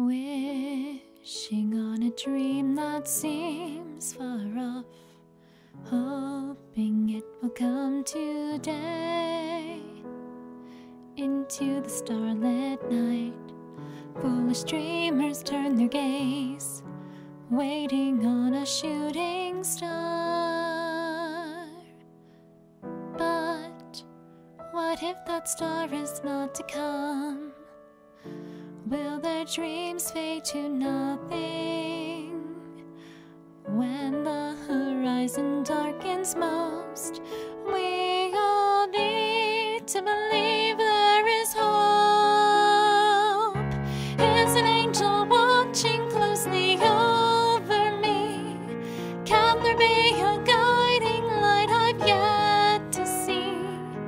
Wishing on a dream that seems far off, hoping it will come today. Into the starlit night, foolish dreamers turn their gaze, waiting on a shooting star. But what if that star is not to come? Will their dreams fade to nothing? When the horizon darkens most, we all need to believe there is hope. Is an angel watching closely over me? Can there be a guiding light I've yet to see?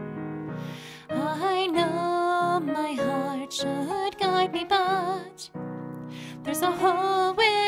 I know my heart should guide me, but there's a hole